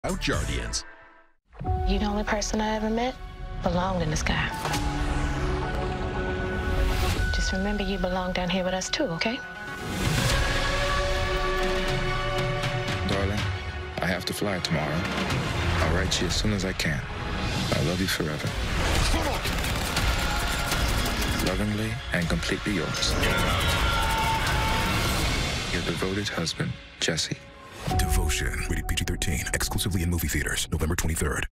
Guardians. You the only person I ever met belonged in the sky. Just remember you belong down here with us too, okay? Darling, I have to fly tomorrow. I'll write you as soon as I can. I love you forever. Lovingly and completely yours. Your devoted husband, Jesse. Devotion. Rated PG-13. Exclusively in movie theaters. November 23rd.